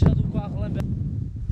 já do carro lá embaixo.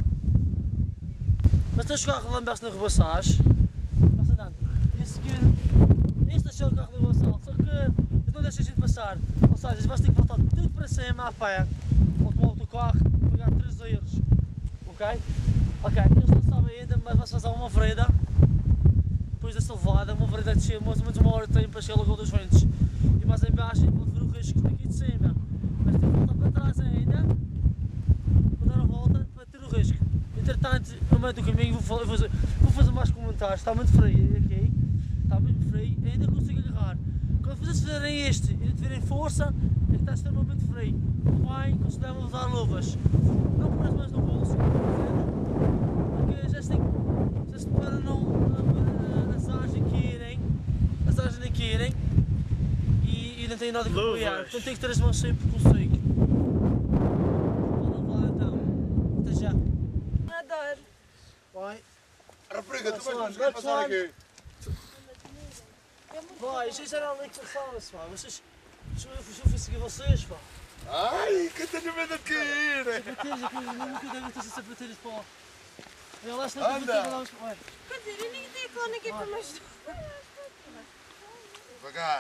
Mas tens o carro lá embaixo na rebaixagem. Passa andando. E a seguir, este deixou o carro na rebaixagem, só que eles não deixam a gente passar. Ou seja, eles vão ter que voltar tudo para cima a pé. Ou tomar o teu carro e pagar 3 euros. Ok? Ok, eles não sabem ainda, mas vais fazer uma vereda. Depois dessa levada, uma vereda de descer mais ou menos 1 hora de tempo para chegar ao Lagoa dos Ventos. E mais em baixo pode ver o risco daqui de cima. Mas tem que voltar para trás ainda, para dar a volta, para ter o risco. Entretanto, no meio do caminho vou fazer mais comentários. Está muito frio aqui, está muito frio, ainda consigo agarrar. Quando vocês fizerem este e tiverem força, é que está extremamente frio. Bem, consideram usar luvas. Não põe as mãos no bolso, porque já se para não as asas nem querem e não tem nada que apoiar. Portanto tem que ter as mãos sempre consigo. Vamos lá então. Até já. Adoro. Vai. Rapariga, tu vais conseguir passar aqui. Vai, já era ali que passava-se, pá. Vocês. Eu fui seguir vocês, pá. Ai, que tenho medo de cair! Sapatilhas, aqui, nunca devem ter sapatilhas, pá. Olha lá, se não tem que vamos para lá. Quer dizer, eu nem tenho clone aqui para me ajudar. Devagar.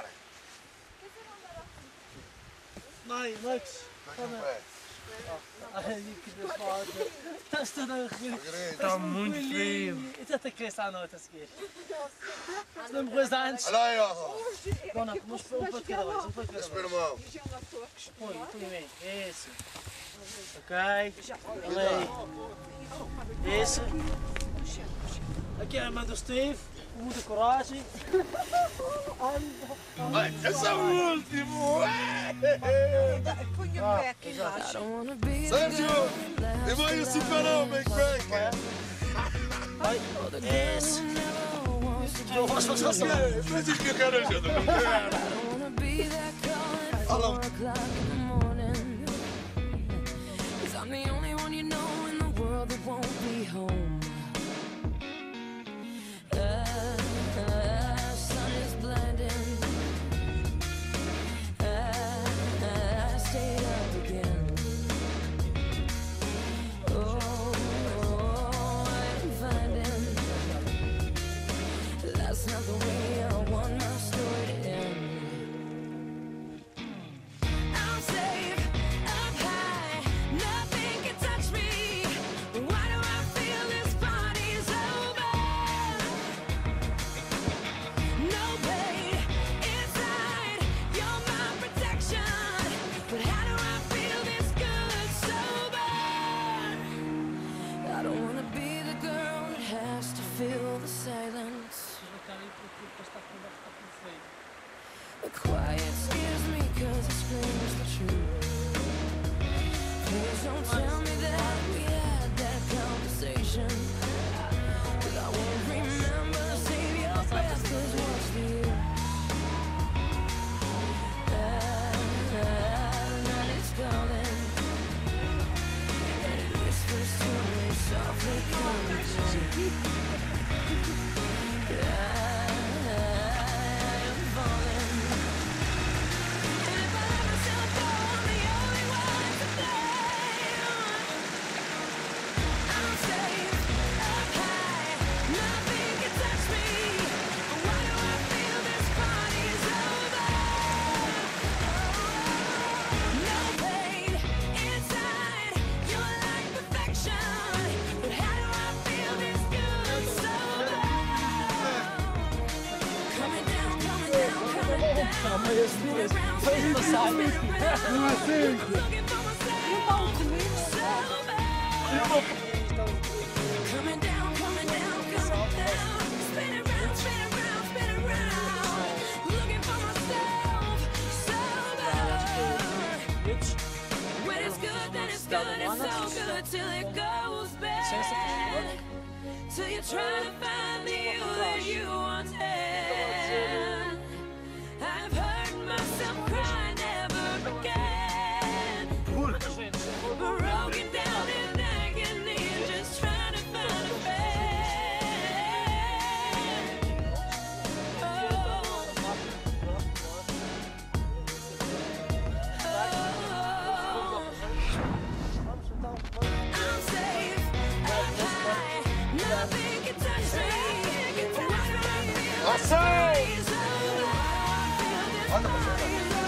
Vai, Max. Deixa um pé. Ai, que defada. Estás toda a rir. Está muito frio. E até cresce à noite a seguir. Se não me coisa antes. Olha aí, ó. Não, não, mas um para cada vez, um para cada vez. Espera, irmão. Põe, tu em mim. Isso. Ok. Olha aí. Isso. Aqui é a mãe do Steve, com muita coragem. Ai, esse é o último! Põe o pé aqui embaixo. Sérgio! E vai o super-homem, crack! Isso. Eu faço. Mas isso que eu quero ajuda, não quero! Olha I'm the only one you know in the world that won't be home. Sun is blinding. I stayed up again. Oh, I'm finding that's not the way I want my story to end. I'm safe up high, nothing can touch me. Why do I feel this party's over? No pain inside, you're my protection. But how do I feel this good sober? I don't wanna be the girl that has to feel the silence. The quiet scares me 'cause it screams the truth. Please don't tell me that we had that conversation, 'cause I won't remember to save your breath, 'cause what's the use? The night is calling, and it whispers to me softly, come to me. Fez passar. Não é assim! Coming down, spin around, looking for myself, sober. When it's good, then it's good, it's so good till it goes bad. Till you try to find the you that you once had. I've heard myself cry never again. Broken down in agony, just trying to find a bed. Vamos então. Anda, parceiro.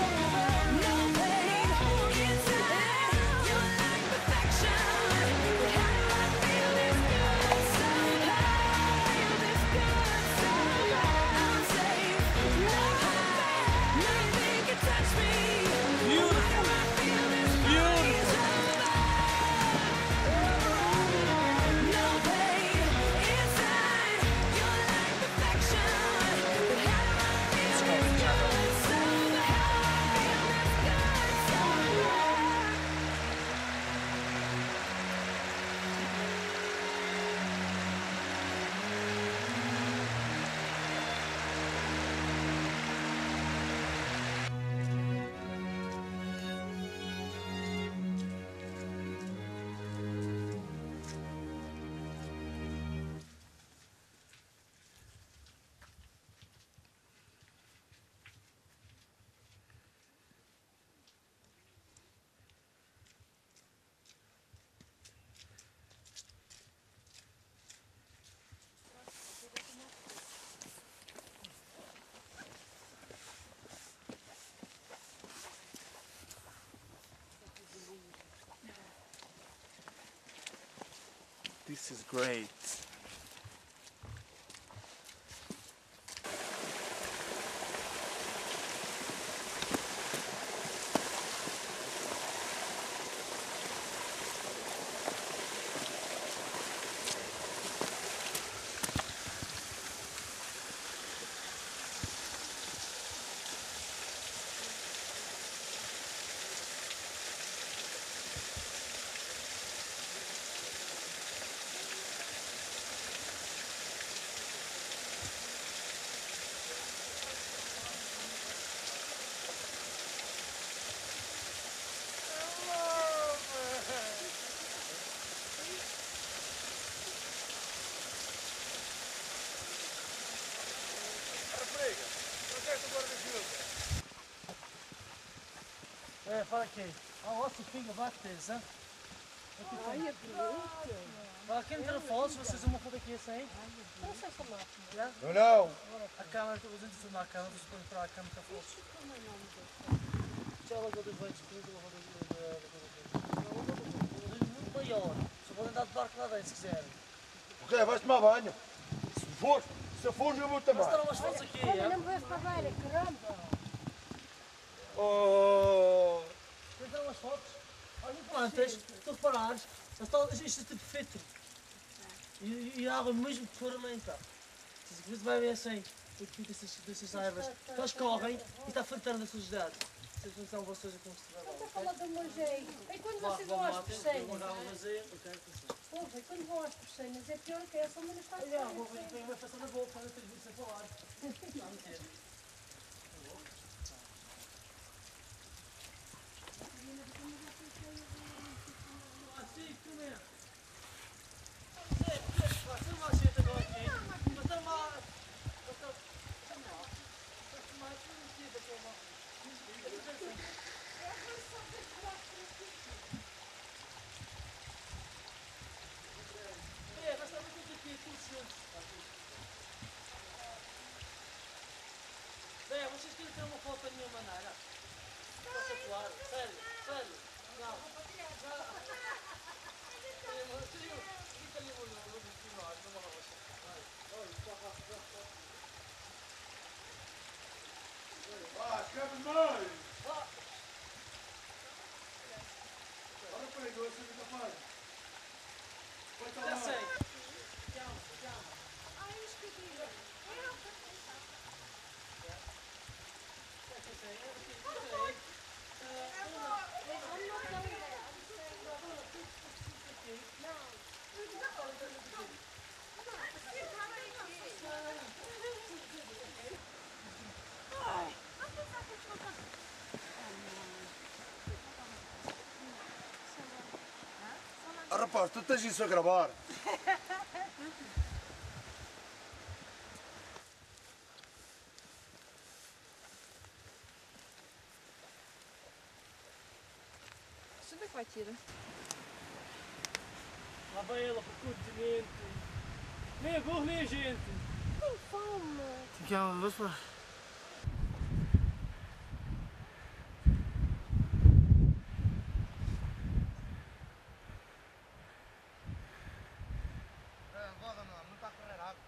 This is great. Fala aqui. A nossa fica vai ter, né? Ai, é bonito. Aqui no telefone, se vocês vão foto aqui assim. Não sei como é. Não, não. A câmera, estou usando isso na câmera, vocês podem entrar a câmera que foto. Já ela agora vai descobrir que eu vou muito maior. Só podem dar de barco lá dentro se quiserem. Ok, vais tomar banho. Se for, eu vou também. Mas terão umas fotos aqui, Olha, é? não vejo para a beira, caramba. Oh. Então umas fotos. Olha, plantas, tu reparares, isto é tipo filtro. E a água mesmo que for aumenta. Se vai ver assim, o que dessas árvores, elas correm e está filtrando a sujidade. Vocês não estão vocês a construir Estou a falar do meu jeito. E quando vocês vão às piscinas? Ouve, quando vão às piscinas é pior que essa, mas está Olha, vou ver uma faça na boca, para não ter visto a falar. Assim, como é? Vocês querem ter uma foto da minha maneira? Espetacular, sério, sério. Não. Ah, escreve mais. Olha para aí, você fica fácil. Vai estar Já lá. sei. Ah, rapaz, tu tens isso a gravar. Onde é que vai tirar? Lá vai ela para o continente. Nem a burro nem a gente. Tem fome. Que é uma vez para. Não está a correr água.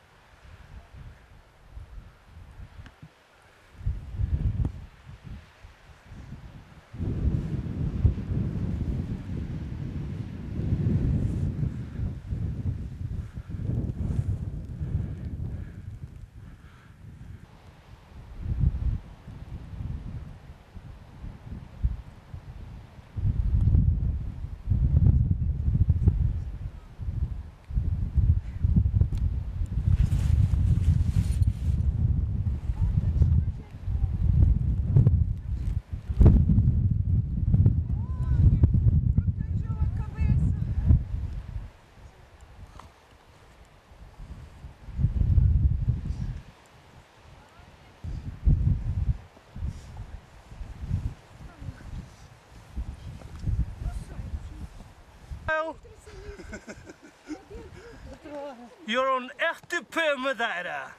You're on RTP Madeira.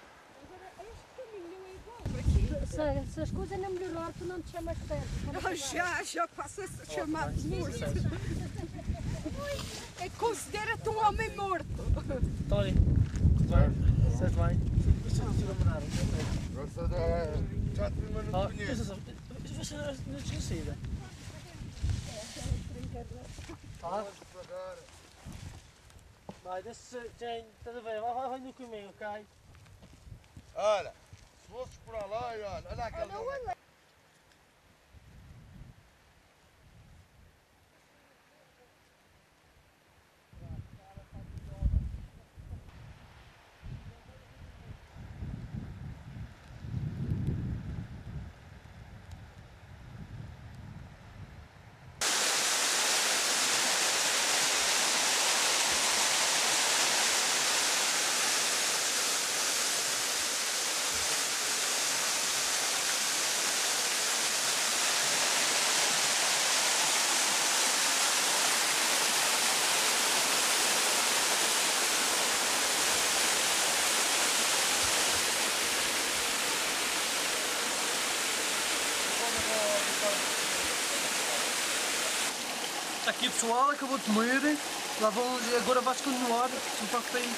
Se as coisas não melhorar, tu não te chamas perto. Já passa a ser chamado de morto. É considera-te um homem morto. Tony, certo bem? Já te não Ah, conheço. você não tinha saído. Tá? Vai, deixa, Jane, estás a ver? Vai no comigo, ok? Olha, se fosses por lá, olha aquele. Aqui pessoal, acabou de comer. Lá vão, agora vais continuar. Não está feio.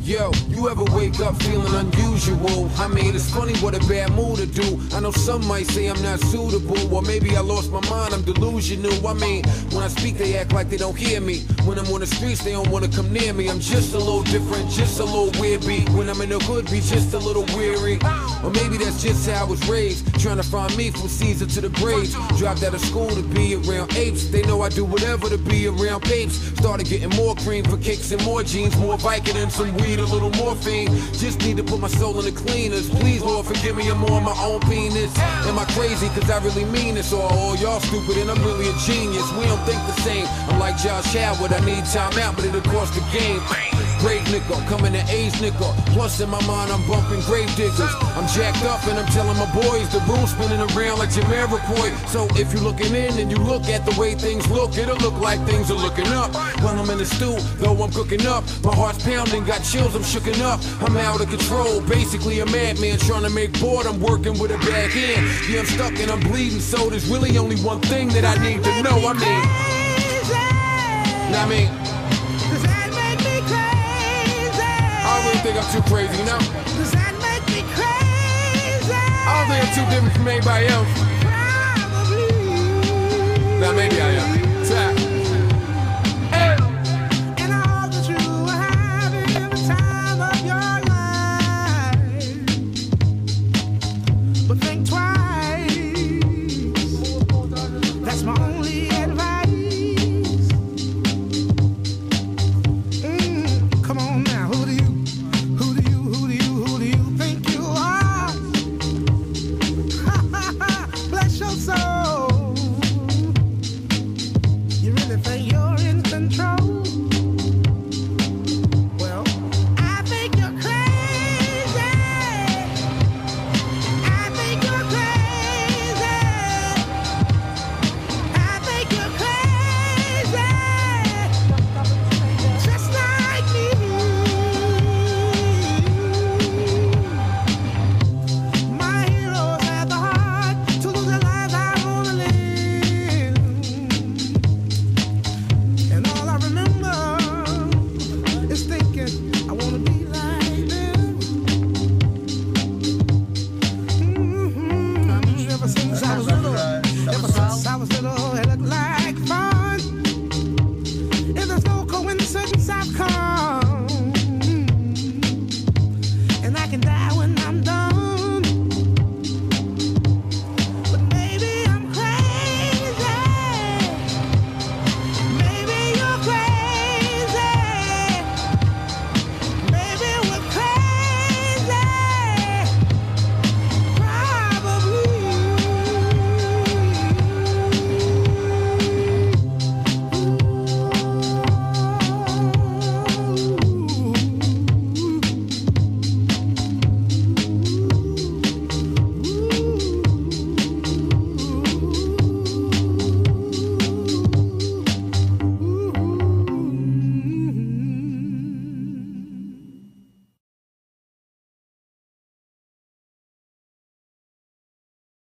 Yo, you ever wake up feeling unusual? I mean, it's funny what a bad mood to do. I know some might say I'm not suitable, or maybe I lost my mind, I'm delusional. I mean, when I speak they act like they don't hear me. When I'm on the streets they don't wanna come near me. I'm just a little different, just a little weird beat. When I'm in the hood, be just a little weary. Or maybe that's just how I was raised, trying to find me from Caesar to the grades. Dropped out of school to be around apes. They know I do whatever to be around papes. Started getting more cream for kicks and more jeans, more Viking and some weed, a little morphine. Just need to put my soul in the cleaners. Please, Lord, forgive me, I'm on my own penis. Am I crazy? Cause I really mean this. Or all y'all stupid and I'm really a genius. We don't think the same. I'm like Josh Howard, I need time out, but it'll cost the game. Great nickel, coming to A's nickel. Plus in my mind I'm bumping grave diggers. I'm jacked up and I'm telling my boys the room's spinning around like Jamiroquai. So if you're looking in and you look at the way things look, it'll look like things are looking up. While I'm in the stew, though I'm cooking up, my heart's pounding, got chills, I'm shooken up. I'm out of control, basically a madman trying to make board. I'm working with a bad hand. Yeah, I'm stuck and I'm bleeding, so there's really only one thing that I need to know. I mean, I don't really think I'm too crazy, you know? Does that make me crazy? I don't think I'm too different from anybody else. Probably. Now maybe I am.